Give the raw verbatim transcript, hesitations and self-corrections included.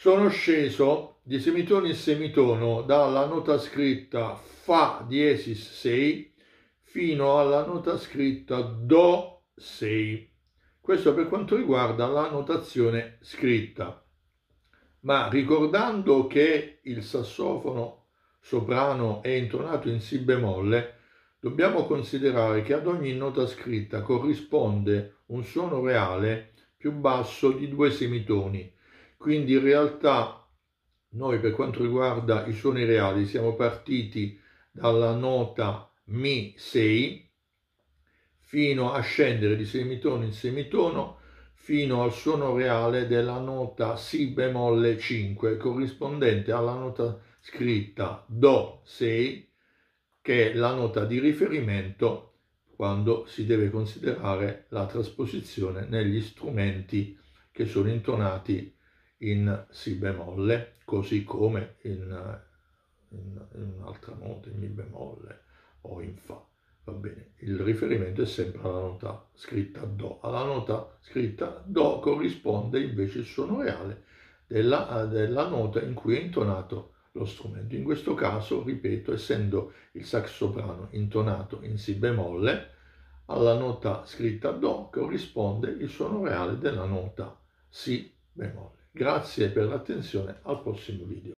Sono sceso di semitono in semitono dalla nota scritta Fa diesis sei fino alla nota scritta Do sei. Questo per quanto riguarda la notazione scritta. Ma ricordando che il sassofono soprano è intonato in Si bemolle, dobbiamo considerare che ad ogni nota scritta corrisponde un suono reale più basso di due semitoni. Quindi in realtà noi, per quanto riguarda i suoni reali, siamo partiti dalla nota Mi sei fino a scendere di semitono in semitono fino al suono reale della nota Si bemolle cinque, corrispondente alla nota scritta Do sei, che è la nota di riferimento quando si deve considerare la trasposizione negli strumenti che sono intonati in Si bemolle, così come in, in, in un'altra nota, in Mi bemolle o in Fa. Va bene, il riferimento è sempre alla nota scritta Do. Alla nota scritta Do corrisponde invece il suono reale della, della nota in cui è intonato lo strumento. In questo caso, ripeto, essendo il sax soprano intonato in Si bemolle, alla nota scritta Do corrisponde il suono reale della nota Si bemolle. Grazie per l'attenzione, al prossimo video.